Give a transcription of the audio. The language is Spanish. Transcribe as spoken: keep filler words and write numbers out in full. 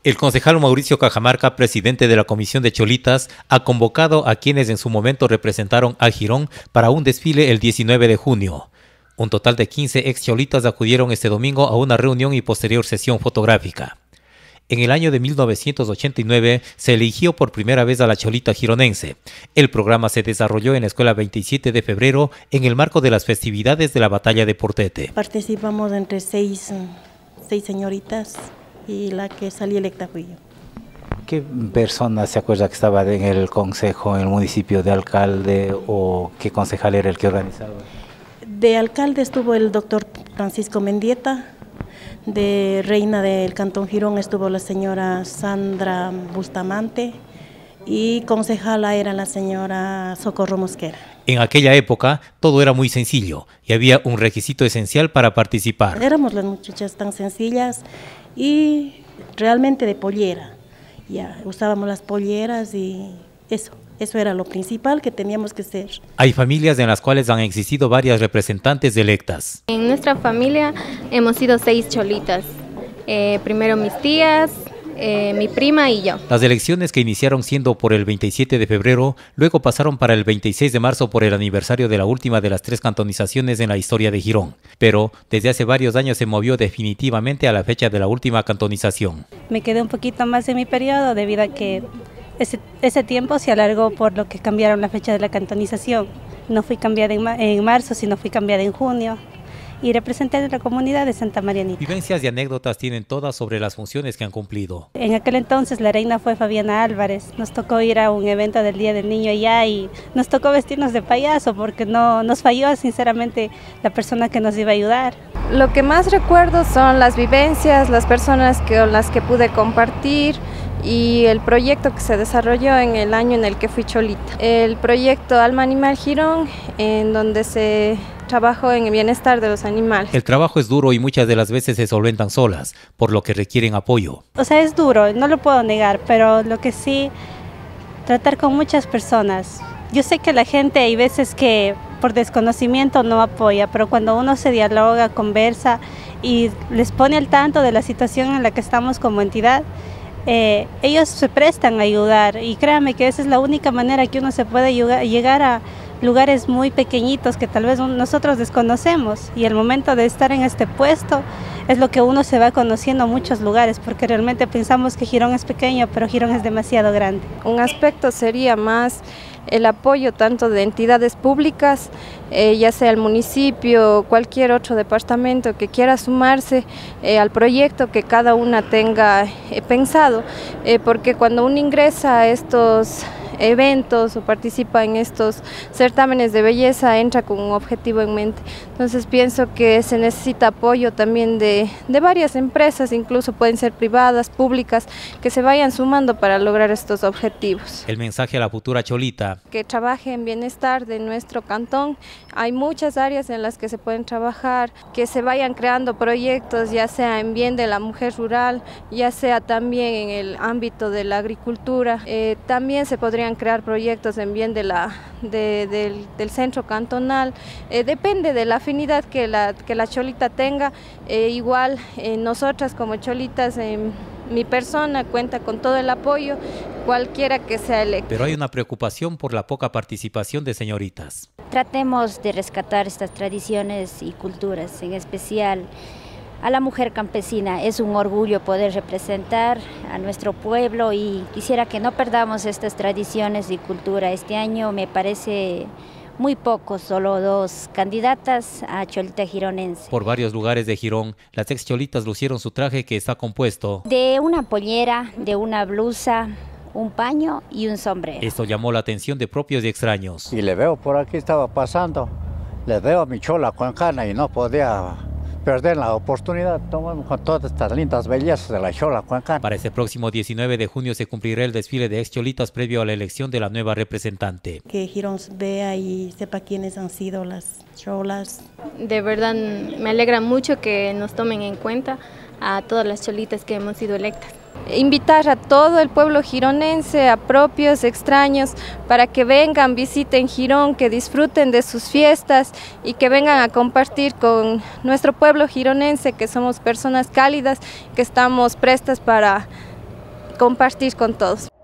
El concejal Mauricio Cajamarca, presidente de la Comisión de Cholitas, ha convocado a quienes en su momento representaron a Girón para un desfile el diecinueve de junio. Un total de quince ex cholitas acudieron este domingo a una reunión y posterior sesión fotográfica. En el año de mil novecientos ochenta y nueve se eligió por primera vez a la cholita gironense. El programa se desarrolló en la Escuela veintisiete de febrero en el marco de las festividades de la Batalla de Portete. Participamos entre seis, seis señoritas y la que salió electa fui yo. ¿Qué persona se acuerda que estaba en el consejo, en el municipio de alcalde, o qué concejal era el que organizaba? De alcalde estuvo el doctor Francisco Mendieta, de reina del Cantón Girón estuvo la señora Sandra Bustamante y concejala era la señora Socorro Mosquera. En aquella época todo era muy sencillo y había un requisito esencial para participar. Éramos las muchachas tan sencillas y realmente de pollera. Ya usábamos las polleras y eso. Eso era lo principal que teníamos que ser. Hay familias en las cuales han existido varias representantes electas. En nuestra familia hemos sido seis cholitas. Eh, primero mis tías, eh, mi prima y yo. Las elecciones, que iniciaron siendo por el veintisiete de febrero, luego pasaron para el veintiséis de marzo por el aniversario de la última de las tres cantonizaciones en la historia de Girón. Pero desde hace varios años se movió definitivamente a la fecha de la última cantonización. Me quedé un poquito más en mi periodo debido a que Ese, ese tiempo se alargó por lo que cambiaron la fecha de la cantonización. No fui cambiada en, en marzo, sino fui cambiada en junio. Y representé a la comunidad de Santa Marianita. Vivencias y anécdotas tienen todas sobre las funciones que han cumplido. En aquel entonces la reina fue Fabiana Álvarez. Nos tocó ir a un evento del Día del Niño allá y nos tocó vestirnos de payaso porque no nos falló sinceramente la persona que nos iba a ayudar. Lo que más recuerdo son las vivencias, las personas que, con las que pude compartir y el proyecto que se desarrolló en el año en el que fui cholita. El proyecto Alma Animal Girón, en donde se trabajó en el bienestar de los animales. El trabajo es duro y muchas de las veces se solventan solas, por lo que requieren apoyo. O sea, es duro, no lo puedo negar, pero lo que sí, tratar con muchas personas. Yo sé que la gente hay veces que por desconocimiento no apoya, pero cuando uno se dialoga, conversa y les pone al tanto de la situación en la que estamos como entidad, Eh, ellos se prestan a ayudar y créanme que esa es la única manera que uno se puede llegar a lugares muy pequeñitos que tal vez nosotros desconocemos, y el momento de estar en este puesto es lo que uno se va conociendo a muchos lugares, porque realmente pensamos que Girón es pequeño, pero Girón es demasiado grande. Un aspecto sería más el apoyo tanto de entidades públicas, eh, ya sea el municipio o cualquier otro departamento que quiera sumarse eh, al proyecto que cada una tenga eh, pensado, eh, porque cuando uno ingresa a estos eventos o participa en estos certámenes de belleza, entra con un objetivo en mente. Entonces pienso que se necesita apoyo también de, de varias empresas, incluso pueden ser privadas, públicas, que se vayan sumando para lograr estos objetivos. El mensaje a la futura cholita: que trabaje en bienestar de nuestro cantón. Hay muchas áreas en las que se pueden trabajar, que se vayan creando proyectos, ya sea en bien de la mujer rural, ya sea también en el ámbito de la agricultura. Eh, también se podrían crear proyectos en bien de la, de, del, del centro cantonal. Eh, depende de la afinidad que la, que la cholita tenga. Eh, igual eh, nosotras como cholitas, eh, mi persona cuenta con todo el apoyo, cualquiera que sea electo. Pero hay una preocupación por la poca participación de señoritas. Tratemos de rescatar estas tradiciones y culturas, en especial a la mujer campesina. Es un orgullo poder representar a nuestro pueblo y quisiera que no perdamos estas tradiciones y cultura. Este año me parece muy pocos, solo dos candidatas a cholita gironense. Por varios lugares de Girón, las ex cholitas lucieron su traje, que está compuesto de una pollera, de una blusa, un paño y un sombrero. Esto llamó la atención de propios y extraños. Y le veo por aquí, estaba pasando, le veo a mi chola cuencana y no podía perder la oportunidad de tomar con todas estas lindas bellezas de la chola cuencana. Para este próximo diecinueve de junio se cumplirá el desfile de ex cholitas previo a la elección de la nueva representante. Que Girón vea y sepa quiénes han sido las cholas. De verdad me alegra mucho que nos tomen en cuenta a todas las cholitas que hemos sido electas. Invitar a todo el pueblo gironense, a propios, extraños, para que vengan, visiten Girón, que disfruten de sus fiestas y que vengan a compartir con nuestro pueblo gironense, que somos personas cálidas, que estamos prestas para compartir con todos.